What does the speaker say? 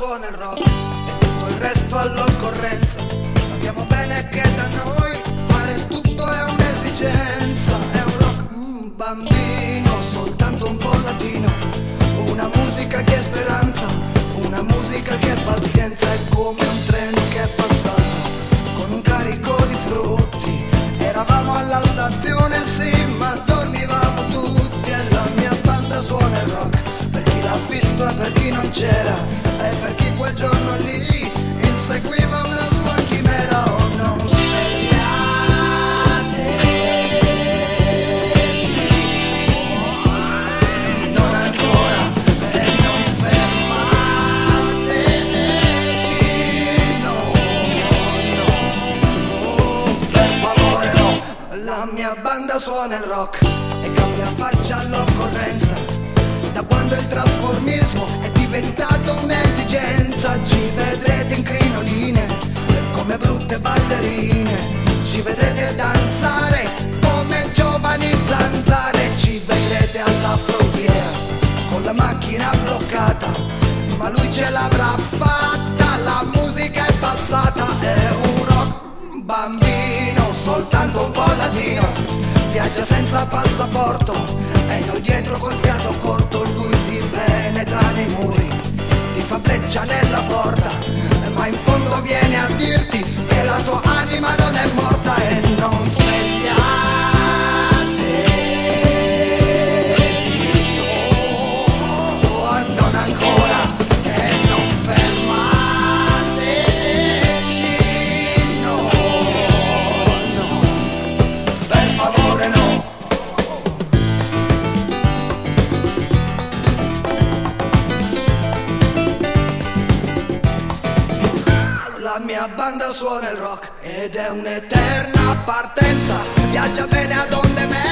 suona il rock e tutto il resto all'occorrenza. Sappiamo bene che da noi fare tutto è un'esigenza. È un rock bambino, soltanto un po' latino. Una musica che è speranza, una musica che è pazienza. È come un treno che è passato con un carico di frutti. Eravamo alla stazione, sì, ma dormivamo tutti. E la mia banda suona il rock per chi l'ha visto e per chi non c'era, e per chi quel giorno lì inseguiva una sua chimera. Oh, non svegliatevi, non ancora, e non fermateci, no, no, per favore no. La mia banda suona il rock e cambia faccia all'occorrenza. Da quando il trasformismo è diventato un'esigenza, ci vedrete in crinoline come brutte ballerine, ci vedrete danzare come giovani zanzare, ci vedrete alla frontiera con la macchina bloccata, ma lui ce l'avrà fatta, la musica è passata. È un rock bambino, soltanto un po' latino, viaggia senza passaporto e noi dietro col fiato corto. Lui ti penetra nei muri, ti fa breccia nella porta, ma in fondo viene a dirti che la tua anima non è morta. E non svegliatevi, oh, non ancora, e non fermateci, no, no, per favore no. La mia banda suona il rock ed è un'eterna partenza, viaggia bene ad onde